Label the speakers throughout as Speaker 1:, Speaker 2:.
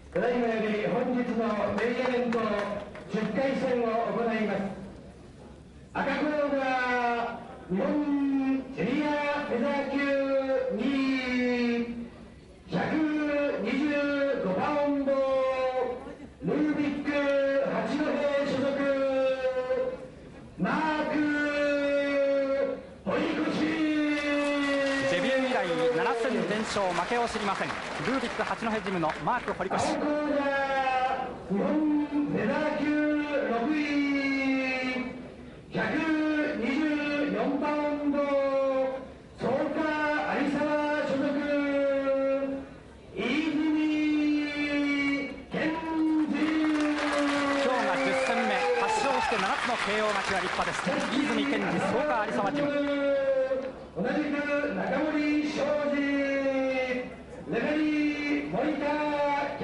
Speaker 1: ただいまより本日のメインイベント10回戦を行います。赤コーナー日本ジュニアフェザー級2位125パウンドルービック八戸所属マーク堀越。
Speaker 2: デビュー以来7戦全勝負けを知りません。ルービック八戸ジムのマーク堀越。
Speaker 1: 青コーナー日本フェザー級6位124パウンド草加有沢所属飯泉健二。
Speaker 2: 今日が10戦目、8勝して7つの KO 勝ちは立派です。飯泉健二、草加有沢ジム。
Speaker 1: 同じく中森昌司レフェリー森田健。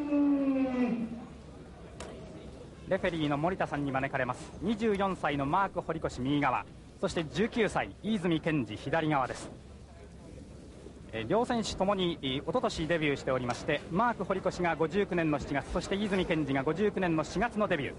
Speaker 2: レフェリーの森田さんに招かれます。24歳のマーク堀越右側、そして19歳飯泉健二左側です。両選手ともに一昨年デビューしておりまして、マーク堀越が59年の7月、そして飯泉健二が59年の4月のデビュー。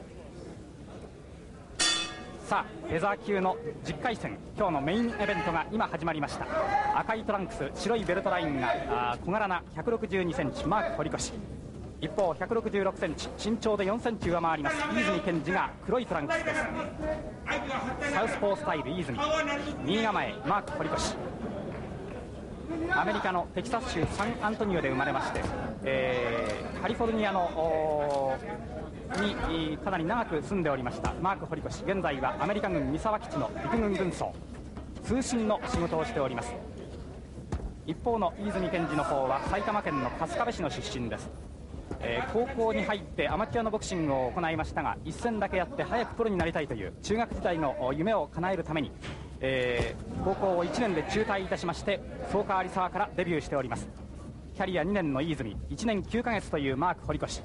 Speaker 2: さあフェザー級の10回戦、今日のメインイベントが今始まりました。赤いトランクス、白いベルトラインが小柄な162センチマーク堀越。一方166センチ、身長で4センチ上回ります飯泉健二が黒いトランクスです。サウスポースタイル飯泉、右構えマーク堀越。アメリカのテキサス州サンアントニオで生まれまして、カリフォルニアのにかなり長く住んでおりましたマーク堀越。現在はアメリカ軍三沢基地の陸軍軍曹、通信の仕事をしております。一方の飯泉健二の方は埼玉県の春日部市の出身です。高校に入ってアマチュアのボクシングを行いましたが、一戦だけやって早くプロになりたいという中学時代の夢を叶えるために、高校を1年で中退いたしまして草加有沢からデビューしております。キャリア2年の飯泉、1年9ヶ月というマーク堀越。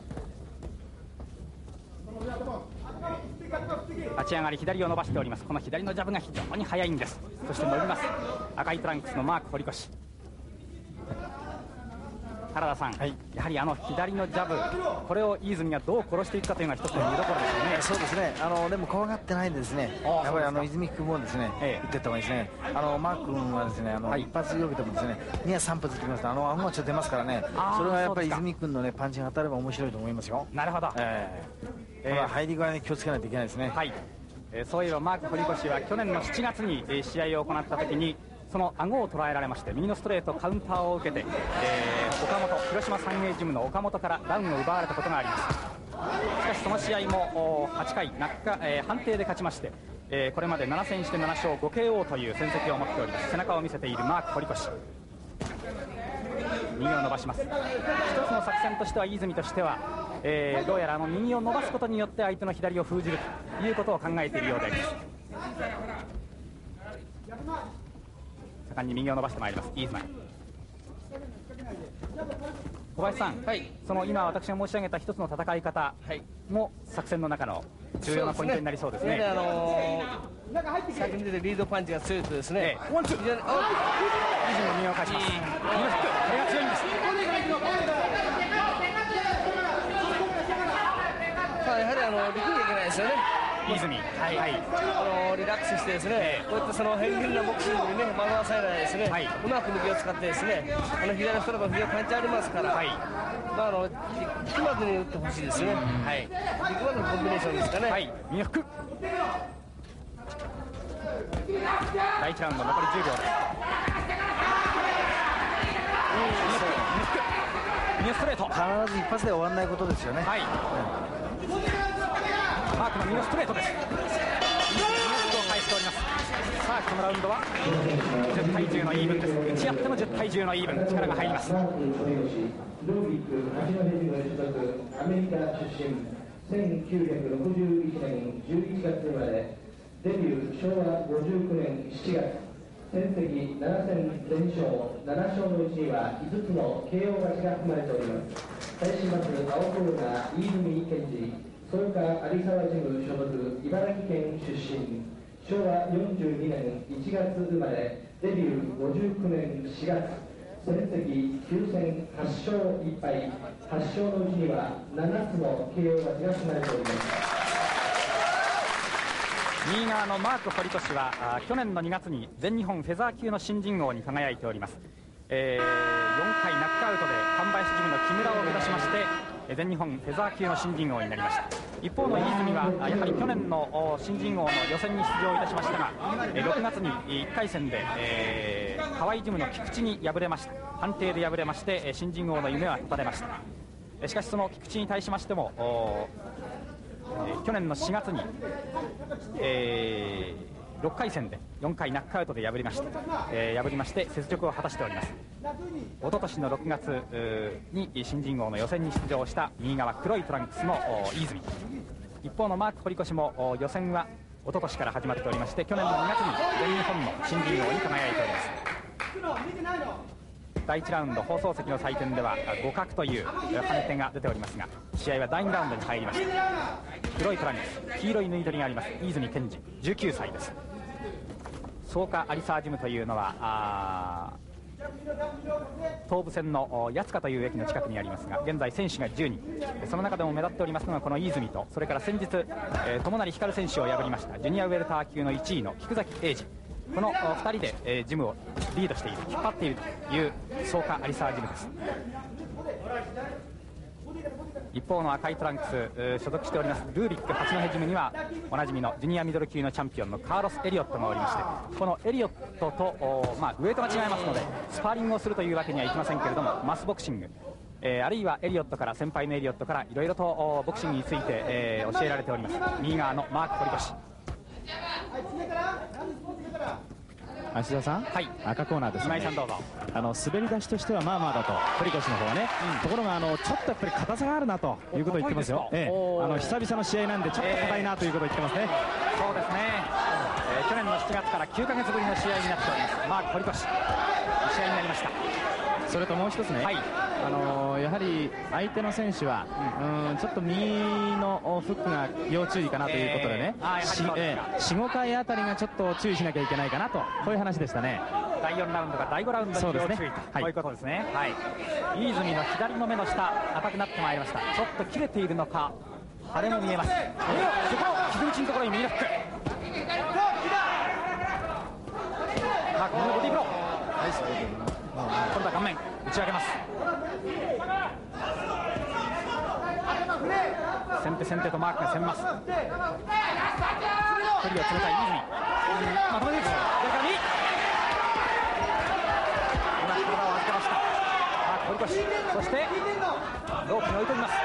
Speaker 2: 立ち上がり左を伸ばしております。この左のジャブが非常に速いんです。そして伸びます。赤いトランクスのマーク堀越。原田さん、はい、やはり左のジャブ、これを飯泉がどう殺していくかというのが一つの見どころですよね。
Speaker 3: そうですね。でも怖がってないんですね。やっぱり泉君もですね、打っていった方がいいですね。マー君はですね、一発よけてもですね、2や3発できますと顎がちょっと出ますからね。それはやっぱり泉君のねパンチが当たれば面白いと思いますよ。
Speaker 2: なるほど。
Speaker 3: 入り具合に気をつけないといけないですね。
Speaker 2: はい。そういえばマーク堀越は去年の7月に試合を行った時にその顎を捉えられまして、右のストレートカウンターを受けて、岡本、広島三栄ジムの岡本からダウンを奪われたことがあります。しかしその試合も8回判定で勝ちまして、これまで7戦して7勝 5KO という戦績を持っております。背中を見せているマーク堀越。右を伸ばします。一つの作戦としては飯泉としては、どうやら右を伸ばすことによって相手の左を封じるということを考えているようです。盛んに右を伸ばしてまいります飯泉。小林さん、はい、その今私が申し上げた一つの戦い方も作戦の中の重要なポイントになりそうですね。
Speaker 4: 先に出てリードパンチが強いとですね、
Speaker 2: ワンツー、飯泉の右を返します。右のフック、これが強いんです。
Speaker 4: やはり力んでいけないですよね
Speaker 2: 飯泉。はい、
Speaker 4: リラックスしてですね、こういったその変幻なボクシングにね惑わされないですね、うまく右を使ってですね、左のストレート右をパンチありますから、引くまでに打ってほしいですね。引くまでのコンビネーションですかね。
Speaker 2: 右のフック。第1ラウンド残り10秒です。右のストレート。
Speaker 3: 必ず一発で終わらないことですよね。
Speaker 2: マークの右のストレートです。右のフックを返しております。さあこのラウンドは10対10のイーブンです。打ち合っても10対10のイーブン、力が入ります。
Speaker 1: ルービック八戸ジム所属アメリカ出身1961年11月生まれ、デビュー昭和59年7月、戦績7戦全勝、7勝のうちには5つの KO 勝ちが含まれております。対します青コーナー飯泉健二、草加有沢ジム所属茨城県出身、昭和42年1月生まれ、デビュー59年4月、 戦績9戦8勝1敗、8勝のうちには7つの KO 勝ちが含まれております。
Speaker 2: 右側のマーク堀越は去年の2月に全日本フェザー級の新人王に輝いております。4回ナックアウトで神林ジムの木村を下しまして全日本フェザー級の新人王になりました。一方の飯泉はやはり去年の新人王の予選に出場いたしましたが6月に1回戦で河合ジムの菊池に敗れました。判定で敗れまして新人王の夢は絶たれました。しかしその菊池に対しましても去年の4月に6回戦で4回ナックアウトで破りまして雪辱を果たしております。一昨年の6月に新人王の予選に出場した右側黒いトランクスの飯泉。一方のマーク堀越も予選は一昨年から始まっておりまして去年の2月に全日本の新人王に輝いております。第1ラウンド放送席の採点では互角という判定が出ておりますが試合は第2ラウンドに入りました。黒いトランクス黄色い縫い取りがあります飯泉健二19歳です。草加有沢ジムというのは東武線の八塚という駅の近くにありますが現在選手が10人、その中でも目立っておりますのがこの飯泉とそれから先日友成光選手を破りましたジュニアウェルター級の1位の菊崎英二、この2人でジムをリードしている引っ張っているという草加有沢ジムです。一方の赤いトランクス所属しておりますルービック八戸ジムにはおなじみのジュニアミドル級のチャンピオンのカーロス・エリオットがおりましてこのエリオットとウエイトが違いますのでスパーリングをするというわけにはいきませんけれどもマスボクシングあるいはエリオットから先輩のエリオットからいろいろとボクシングについて教えられております。右側のマーク堀越。
Speaker 5: 芦田さん、
Speaker 2: はい、
Speaker 5: 赤コーナーですね。
Speaker 2: 今井さんどうぞ。
Speaker 5: 滑り出しとしてはまあまあだと堀越の方はね、ところがちょっとやっぱり硬さがあるなということを言ってますよ。久々の試合なんでちょっと硬いなということを言ってますね。
Speaker 2: そうですね、去年の7月から9ヶ月ぶりの試合になっておりますマーク堀越、試合になりました。
Speaker 5: それともう一つね、
Speaker 2: はい、
Speaker 5: やはり相手の選手はちょっと右のフックが要注意かなということでね、4、5回あたりがちょっと注意しなきゃいけないかなと、こういう話でしたね。
Speaker 2: 第4ラウンドが第5ラウンドに要注意と、こういうことですね。はい、飯泉の左の目の下赤くなってまいりました。ちょっと切れているのか腫れも見えます。そこ傷口のところに右のフック、このボディーブロー、今度は顔面打ち上げます。先手先手とマークが攻めます。距離を詰めたい飯泉、まとめて打つ、それから右、今体を預けましたマーク堀越、そしてロープに追い込みます。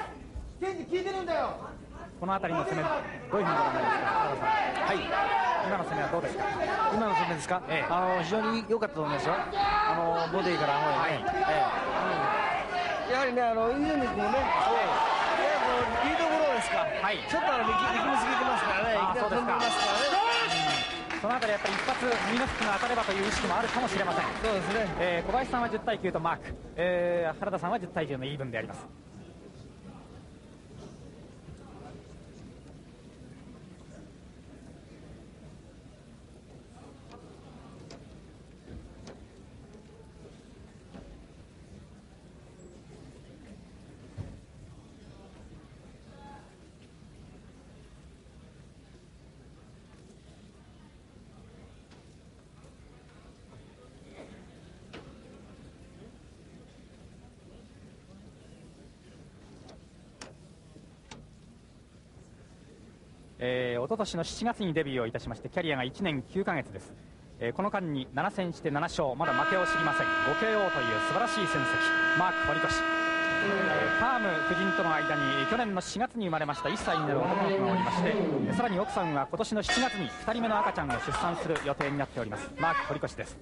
Speaker 2: この辺りの攻めどういうふうにご覧になりますか、原田さん。はい、今の攻めはどうですか。
Speaker 3: 今の攻めですか、非常に良かったと思いますよ。ボディから方へね、
Speaker 4: やはりね、飯泉君もね、リードゴロですか、ちょっと力みすぎてますからね、
Speaker 2: そうですか。そのあたりやっぱり一発右のフックが当たればという意識もあるかもしれません。
Speaker 4: そうですね、
Speaker 2: 小林さんは10対9とマーク、原田さんは10対10のイーブンであります。一昨年の7月にデビューをいたしましてキャリアが1年9ヶ月です。この間に7戦して7勝、まだ負けを知りません。5KO という素晴らしい戦績、マーク堀越。パーム夫人との間に去年の4月に生まれました1歳になる男の子がおりまして、さらに奥さんは今年の7月に2人目の赤ちゃんを出産する予定になっております。マーク堀越です。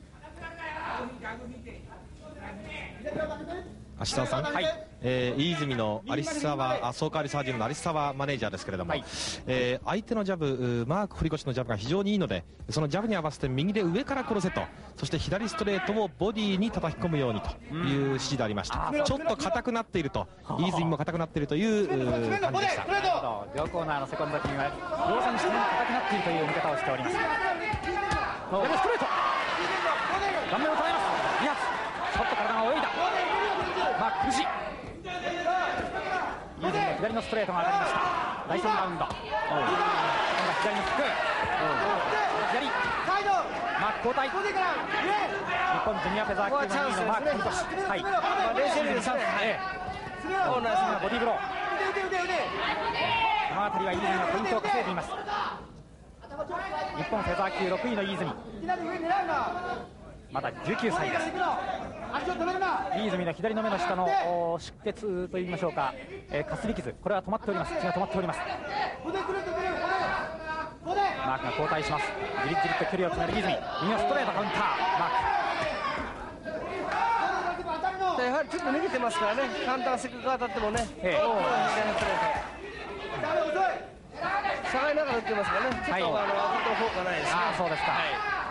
Speaker 6: 芦澤さん、飯泉の草加有沢ジムの有沢マネージャーですけれども、相手のジャブ、マーク堀越のジャブが非常にいいので、そのジャブに合わせて右で上から殺せと、そして左ストレートをボディに叩き込むようにという指示でありました。ちょっと硬くなっていると、飯泉も硬くなっているという感じでした。
Speaker 2: 両コーナーのセコンド陣は両選手とも硬くなっているという見方をしております。ストレート顔面を捉えます。2発ちょっと苦しい。イーズミの左のストレートが当たりました。第3ラウンド。左のフック。左。マーク交代。日本ジュニアフェザー級の2位のマーク堀越。はい。
Speaker 4: 冷静にですね。
Speaker 2: ボディーブロー。この辺りはイーズミがポイントを稼いでいます。日本フェザー級6位のイーズミ。まだ19歳です。イーズミの左の目の下の出血といいましょうか、かすり傷、これは止まっております。血が止まっております。マークが交代します。じりじりと距離を詰めるイーズミ。右のストレートカウンター。マーク
Speaker 4: やはりちょっと逃げてますからね。簡単せっかく当たってもね。下がりながら打ってますからね。ちょっと当たった方がないですね。
Speaker 2: そうですか。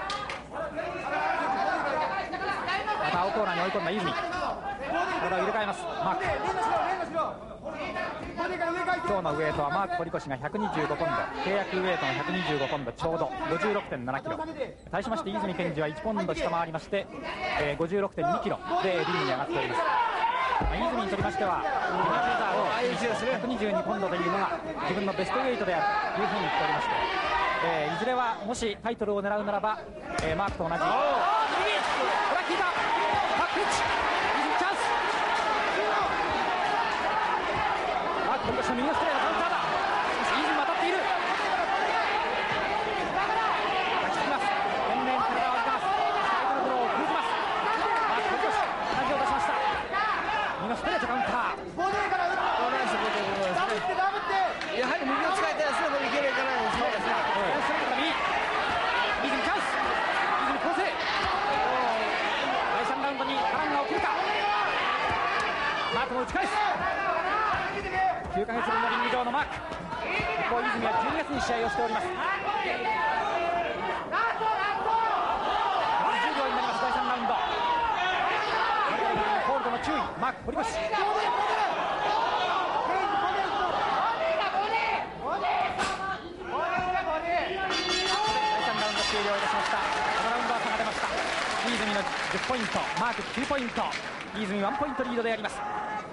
Speaker 2: また青コーナーに追い込んだイーズミ。体を入れ替えます。マーク。今日のウエイトはマーク堀越が125ポンド、契約ウエイトの125ポンドちょうど 56.7 キロ。対しまして泉健二は1ポンド下回りまして、56.2 キロでリングに上がっております。泉にとりましては122ポンドというのが自分のベストウエイトであるというふうに言っておりまして、いずれはもしタイトルを狙うならば、マークと同じ。これは効いた。バック打ち。泉チャンス。マーク堀越の右のストレートカウンターだ。泉も当たっている。抱きつきます。懸命に体を当てます。タイトルブローを封じます。マーク堀越同じを出しました。右のストレートカウンター。
Speaker 4: やはり右を使いたいですね。これいけないかないですね。
Speaker 2: そうですね。ストレートから右。泉チャンス。泉構成。第3ラウンドに波乱が起きるか。マークも打ち返す。9ヶ月ぶりのリング上のマーク。一方泉は12月に試合をしております。10秒になります。第3ラウンド。ホールドの注意。マーク堀越。終了いたしました。このラウンドは差が出ました。イーズミの10ポイント、マーク9ポイント、イーズミ1ポイントリードであります。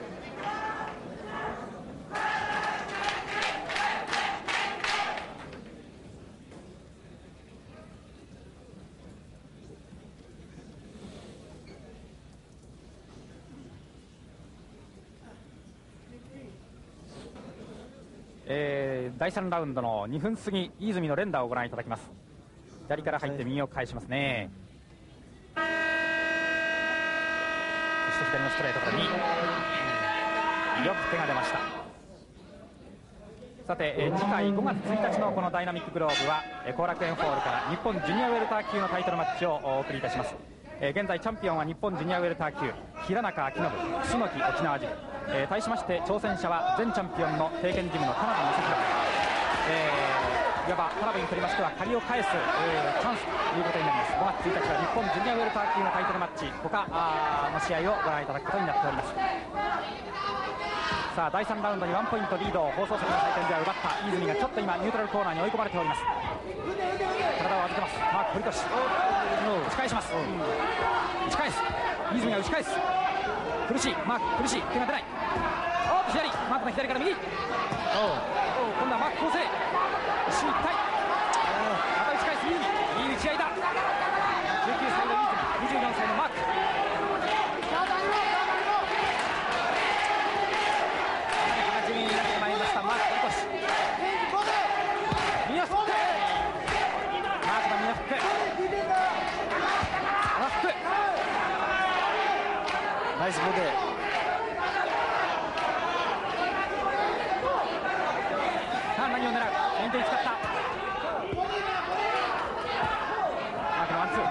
Speaker 2: 第3ラウンドの2分過ぎ、イーズミの連打をご覧いただきます。左から入って右を返しますね。そして左のストレートから2。よく手が出ました。さて、次回5月1日のこのダイナミックグローブは後楽園ホールから日本ジュニアウェルター級のタイトルマッチをお送りいたします。現在チャンピオンは日本ジュニアウェルター級平中明信、楠木沖縄ジム、対しまして挑戦者は前チャンピオンの帝拳ジムの田辺正弘。いわば田辺にとりましては借りを返す、チャンスということになります。5月1日は日本ジュニアウェルター級のタイトルマッチ他の試合をご覧いただくことになっております。さあ第3ラウンドに1ポイントリードを放送席の採点では奪ったイーズミがちょっと今ニュートラルコーナーに追い込まれております。体を預けます。マーク堀越打ち返します。打ち返す。イーズミが打ち返す。苦しい。マーク苦しい。手が出ない。左。マークの左から右。今度はマーク構成。一進一退。また打ち返すイーズミ。いい打ち合いだ。19歳のイーズミ、24歳のマーク。80になってまいりましたマーク堀越。右のフック。マークの右のフック。フック。
Speaker 3: ナイスボディ。
Speaker 2: 何を狙う。フェイントに使った。マークのワンツー。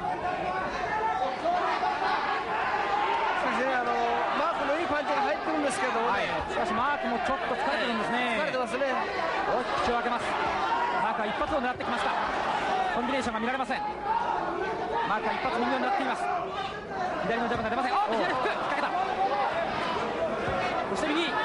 Speaker 4: しかしね、マークのいいパンチが入ってるんですけどもね、
Speaker 2: しかしマークもちょっと疲れてるんですね。
Speaker 4: 疲れてますね。
Speaker 2: 口を開けます。マークは一発を狙ってきました。コンビネーションが見られません。マークは一発右を狙っています。左のジャブが出ません。左フック引っ掛けた。そして右。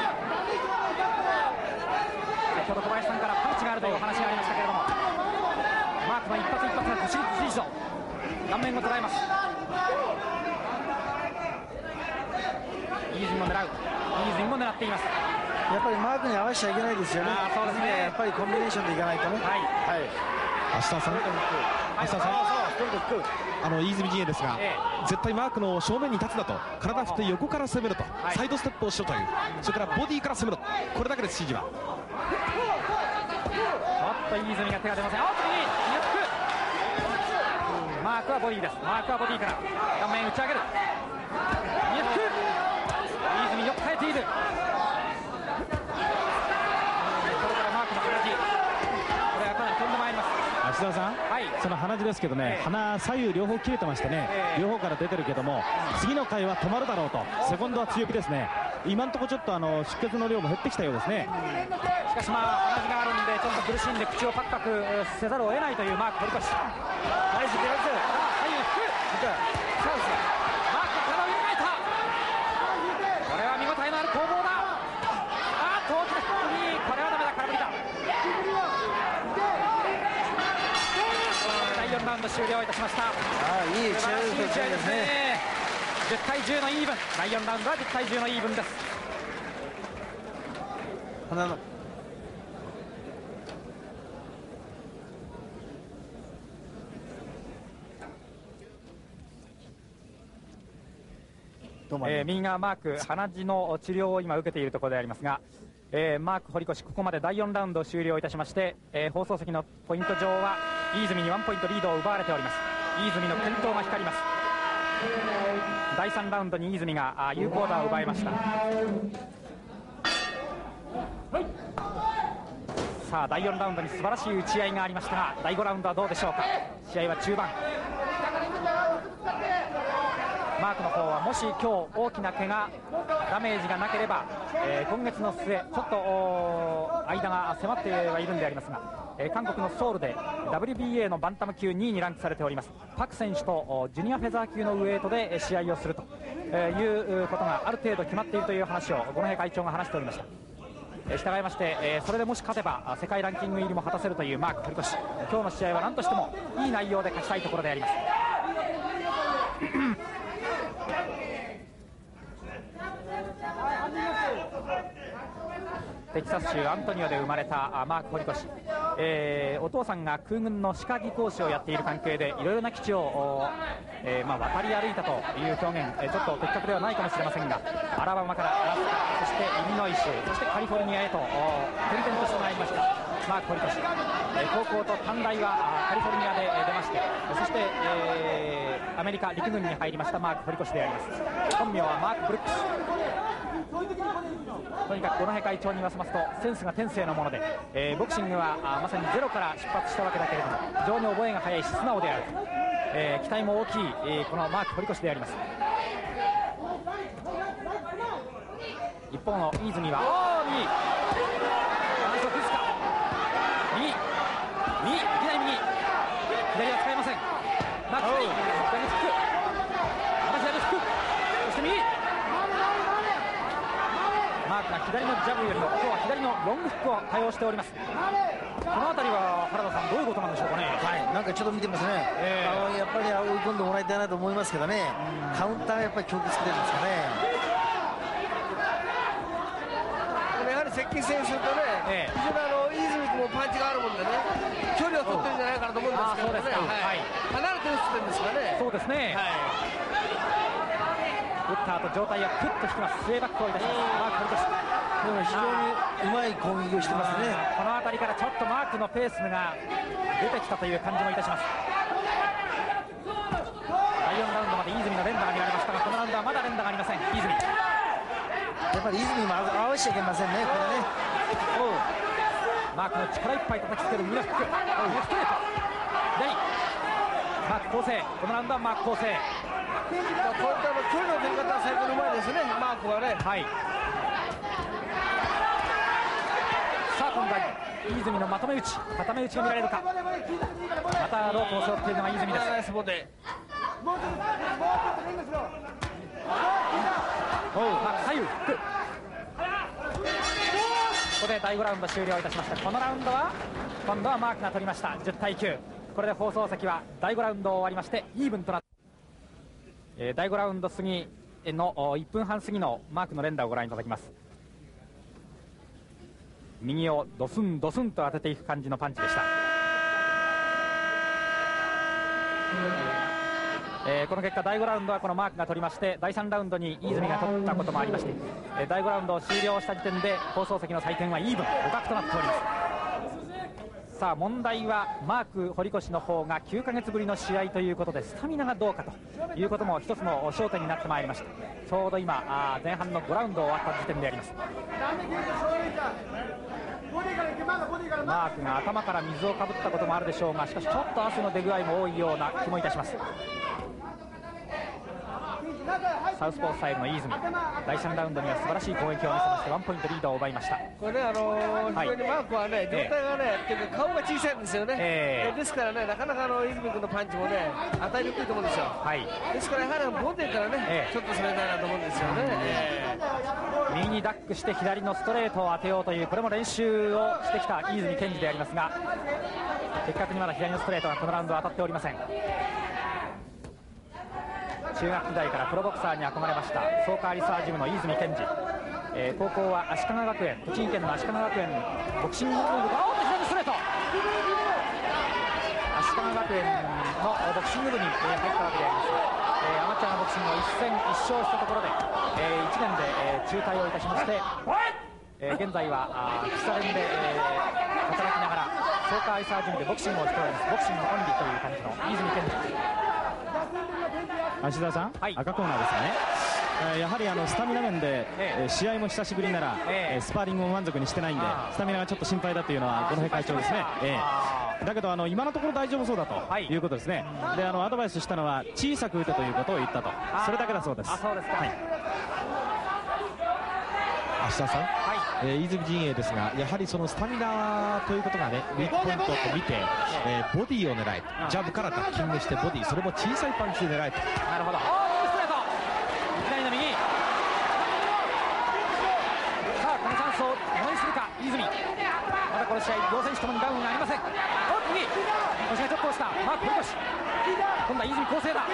Speaker 2: 先ほど小林さんからパンチがあるというお話がありましたけれども、マークの一発一発がずしりずしりと顔面を捉えます。イーズミも狙う、飯泉も狙っています。
Speaker 3: やっぱりマークに合わせちゃいけないですよね。
Speaker 2: そうですね、
Speaker 3: やっぱりコンビネーションでいかないとね。
Speaker 6: 芦田さん、飯泉陣営ですが、絶対マークの正面に立つだと、体振って横から攻めると、サイドステップをしろという、それからボディから攻めろ、これだけです指示は。
Speaker 2: ちょっと飯泉が手が出ません。マークはボディです。マークはボディから顔面打ち上げる。飯泉よく耐えている。
Speaker 5: 芦田さん、その鼻血ですけどね、鼻左右両方切れてましてね、両方から出てるけども、次の回は止まるだろうと、セコンドは強気ですね。今のところちょっと出血の量も減ってきたようですね。
Speaker 2: しかし鼻血があるんでちょっと苦しんで口をパクパクせざるを得ないというマーク堀越。左右引く。マーク体を入れ替えた。これは見応えのある攻防だ。大きなヒットにこれはダメだ、空振りだ。第4ラウンド終了いたしました。
Speaker 3: いい試合ですね。
Speaker 2: 10対10のイーブン。第4ラウンドは10対10のイーブンです。右側マーク、鼻血の治療を今受けているところでありますが、マーク堀越、ここまで第4ラウンド終了いたしまして、放送席のポイント上は飯泉に1ポイントリードを奪われております。飯泉の健闘が光ります。第3ラウンドに飯泉が有効打を奪いました。さあ第4ラウンドに素晴らしい打ち合いがありましたが、第5ラウンドはどうでしょうか。試合は中盤。マークの方はもし今日大きな怪我ダメージがなければ、今月の末ちょっと間が迫ってはいるんでありますが、韓国のソウルで WBA のバンタム級2位にランクされておりますパク選手とジュニアフェザー級のウエイトで試合をするということがある程度決まっているという話を五戸会長が話しておりました。従いまして、それでもし勝てば世界ランキング入りも果たせるというマーク堀越。今日の試合は何としてもいい内容で勝ちたいところであります。テキサス州アントニオで生まれたマーク堀越、お父さんが空軍の歯科技工士をやっている関係でいろいろな基地を、渡り歩いたという表現、ちょっと的確ではないかもしれませんが、アラバマからアラスカ、そしてイリノイ州、そしてカリフォルニアへと転々としてまいりましたマーク堀越。高校と短大はカリフォルニアで出まして、そして、アメリカ陸軍に入りましたマーク堀越であります。本名はマーク・ブルックス。とにかく五戸会長に言わせますとセンスが天性のもので、ボクシングはまさにゼロから出発したわけだけれども非常に覚えが早いし素直であると、期待も大きい、このマーク堀越であります。一方の飯泉は右いきなり右左は使えません。マーク左にフック、また左フック、そして右マークが左のジャブよりも今日は左のロングフックを多用しております。この辺りは原田さんどういうことなんでしょうかね。
Speaker 3: なんかちょっと見てますね、やっぱり追い込んでもらいたいなと思いますけどね、カウンターがやっぱり強気つけてるんですかね。
Speaker 4: やはり接近戦するとね、非常に飯泉君もパンチがあるもんでね、距離を取ってるんじゃないかなと思うんですけどね、離れて打ってるんですかね。
Speaker 2: そうですね、打った後上体をクッと引きます。スウェーバックをいたしますマーク堀越。
Speaker 3: でも非常にうまい攻撃をしてますね。
Speaker 2: この辺りからちょっとマークのペースが出てきたという感じもいたします。第4ラウンドまで飯泉の連打が見られましたが、このラウンドはまだ連打がありません。飯泉
Speaker 3: やっぱり飯泉も合わせちゃいけませんね、これね。
Speaker 2: マークの力いっぱい叩きつける右のフック、右のストレート左マーク構成、このラウンドはマーク構成。
Speaker 4: こういった距離の出方は最高にうまいですね、マークはね。
Speaker 2: さあ今度は飯泉のまとめ打ち、固め打ちが見られるか。またロープを背負っているのが飯泉です。左右フック。ここで第5ラウンド終了いたしました。このラウンドは今度はマークが取りました。10対9。これで放送席は第5ラウンド終わりましてイーブンとなって、第5ラウンド過ぎの1分半過ぎのマークの連打をご覧いただきます。右をドスンドスンと当てていく感じのパンチでした。この結果第5ラウンドはこのマークが取りまして、第3ラウンドに飯泉が取ったこともありまして、第5ラウンドを終了した時点で放送席の採点はイーブン互角となっております。さあ問題はマーク堀越の方が9ヶ月ぶりの試合ということで、スタミナがどうかということも一つの焦点になってまいりました。ちょうど今前半の5ラウンド終わった時点であります。マークが頭から水をかぶったこともあるでしょうが、しかしちょっと汗の出具合も多いような気もいたします。サウスポースタイルの飯泉、第3ラウンドには素晴らしい攻撃を見せまして1ポイントリードを奪いました。
Speaker 4: これね、非常にマークはね、状態がね、顔が小さいんですよね。ですからね、なかなか飯泉君のパンチもね、与えにくいと思うんですよ。ですからやはりボディからね、ちょっと攻めたいなと思うんですよね。
Speaker 2: 右にダックして左のストレートを当てようという、これも練習をしてきた飯泉健二でありますが、的確にまだ左のストレートがこのラウンドは当たっておりません。中学時代からプロボクサーに憧れました創価リサージムの飯泉健二、高校は足利学園、栃木県の足利学園ボクシング部、左のストレート、足利学園のボクシング部に入ったわけでありますが、アマチュアのボクシングを一戦一勝したところで、1年で中退をいたしまして、現在は喫茶店で働きながら創価リサージムでボクシングをしております。ボクシングオンリーという感じの飯泉健二。
Speaker 5: 芦田さん、赤コーナーですね。やはりスタミナ面で、試合も久しぶりなら、スパーリングも満足にしてないんで、スタミナがちょっと心配だというのはこの会長ですね。だけど今のところ大丈夫そうだということですね。でアドバイスしたのは小さく打てということを言ったと、それだけだそうです。
Speaker 2: そうですか。
Speaker 6: 芦田さん、飯泉陣営ですが、やはりそのスタミナということがね、ウィークポイントと見て、ボディを狙え、ジャブからダッキングしてボディ、それも小さいパンチで狙えと。
Speaker 2: なるほど。ストレート、左の右。さあこのチャンスをものにするか飯泉。まだこの試合両選手ともにダウンがありません。右腰がちょっと落ちたマーク堀越、今度は飯泉攻勢だ。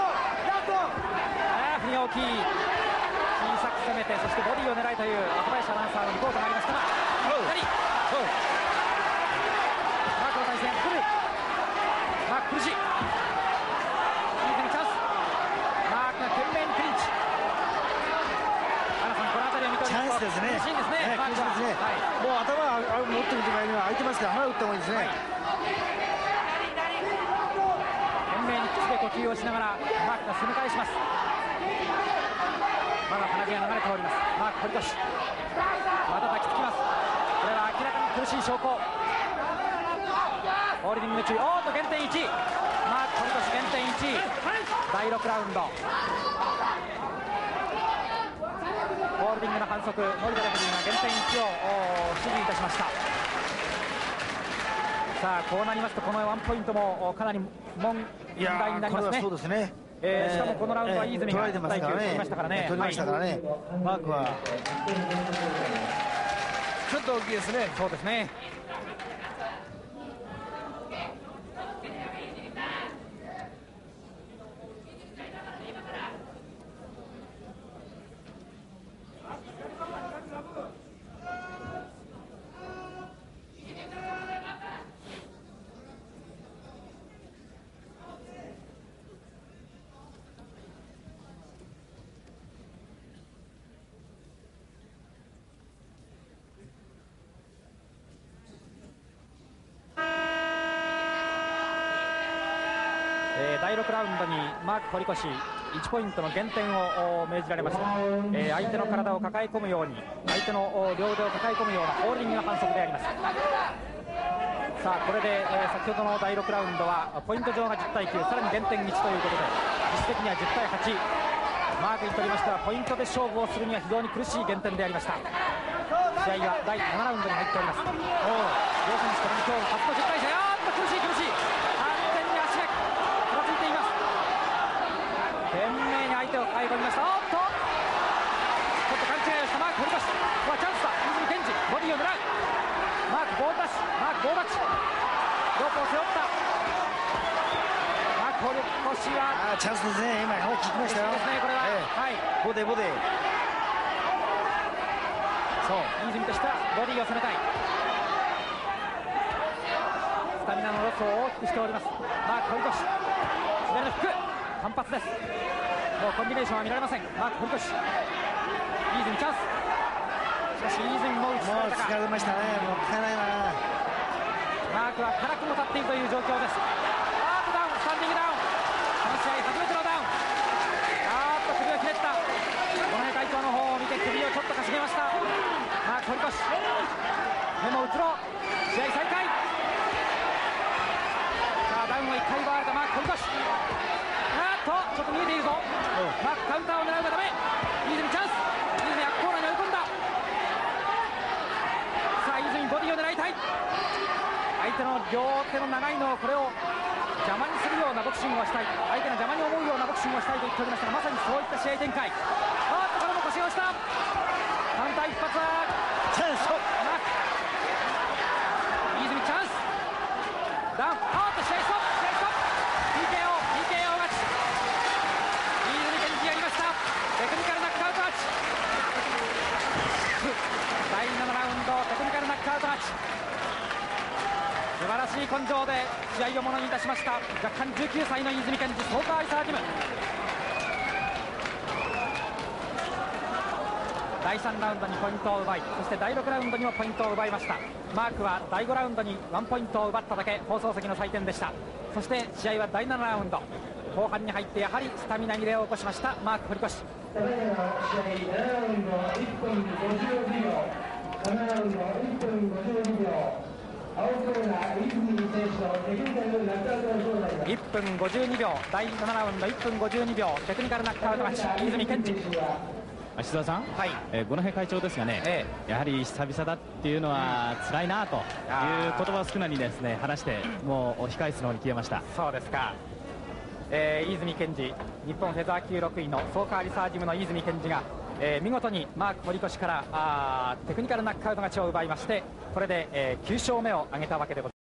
Speaker 2: 振りが大きい、小さく攻めて、そしてボディを狙いという若林アナウンサーのリポートがありましたが、左マークの対戦来る、マーク苦しい、飯泉チャンス、マークが懸命にクリンチ。アナさん、この辺りを見ておりますと
Speaker 3: チャンスですね。
Speaker 2: 苦しいんですね。
Speaker 3: 苦しいですね。もう頭を持ってる時には空いてますから、腹打った方がいいですね。
Speaker 2: 懸命に口で呼吸をしながらマークが攻め返します。まだ鼻毛が流れております。マーク堀越、また抱きつきます。これは明らかに苦しい証拠。ホールディング中、おーっと減点1、マーク堀越減点1、第6ラウンドホールディングの反則、森田レフェリーが減点1を指示いたしました。さあこうなりますと、このワンポイントもかなり問題になりますね。
Speaker 3: そうですね。
Speaker 2: しかもこのラウンドは飯泉が1対9取りましたからね。
Speaker 3: 取りましたからね。マークは
Speaker 4: ちょっと大きいですね。
Speaker 2: そうですね。第6ラウンドにマーク堀越1ポイントの減点を命じられました。相手の体を抱え込むように、相手の両腕を抱え込むようなホールディングの反則であります。さあこれで、先ほどの第6ラウンドはポイント上が10対9、さらに減点1ということで実質的には10対8、マークにとりましてはポイントで勝負をするには非常に苦しい減点でありました。試合は第7ラウンドに入っております。両選手ともに今日初の10対戦、苦しい苦しい、完全に足がふらついています。懸命に相手を抱え込みました。ちょっと勘違いをしたマーク堀越、ここはチャンスだ。飯泉健二ボディを狙う、マークボール出し、マークボール立ち、ロープを背負ったマーク堀越は
Speaker 3: チャンスですね。今効きましたよ。
Speaker 2: ですね、これは、はい、
Speaker 3: ボデボデ。
Speaker 2: そう、飯泉としてはボディを攻めたい。スタミナのロスを大きくしております。マーク堀越、左のフック単発です。もうコンビネーションは見られません。マーク堀越、飯泉チャンス。しかし飯泉も打ち
Speaker 3: もう疲れましたね。もったいないな。
Speaker 2: マークは辛くも立っているという状況です。ダウン、スタンディングダウン、この試合初めてのダウン。首をひねった。この会長の方を見て首をちょっとかしげました。マーク堀越、目もうつろう。試合再開。さあダウンを1回奪われたマーク堀越。ちょっと見えているぞ。マークカウンターを狙うがダメ。飯泉チャンス。飯泉はコーナーに追い込んだ。さあ飯泉ボディを狙いたい。相手の両手の長いのをこれを邪魔にするようなボクシングをしたい、相手が邪魔に思うようなボクシングをしたいと言っておりましたが、まさにそういった試合展開。これも腰をした。カウンター一発は
Speaker 3: チャンス。
Speaker 2: 飯泉チャンス。ダウン。試合ストップ。TKO 勝ち。飯泉健二やりました。テクニカルナックアウト勝ち。第7ラウンドテクニカルナックアウト勝ち。素晴らしい根性で試合をものにいたしました。若干19歳の飯泉健二、ソーカーアリサージム。第3ラウンドにポイントを奪い、そして第6ラウンドにもポイントを奪いました。マークは第5ラウンドに1ポイントを奪っただけ、放送席の採点でした。そして試合は第7ラウンド後半に入ってやはりスタミナ切れを起こしましたマーク堀越。
Speaker 1: ただいまの試合7ラウンド1分52秒、7ラウンド1分52秒、青コーナー飯泉選手のテクニカルナックアウト勝利になります。
Speaker 2: 1分52秒、第7ラウンド1分52秒、テクニカルナックアウト勝ち、飯泉健二。
Speaker 5: 芦澤さん、はい、五戸会長ですがね、やはり久々だっていうのは辛いなという言葉を少なにですね話してもう控え室の方に消えました。
Speaker 2: そうですか。飯泉健二、日本フェザー級6位のソーカーリサージムの飯泉健二が、見事にマーク堀越からテクニカルナックアウト勝ちを奪いまして、これで9勝目を挙げたわけでございます。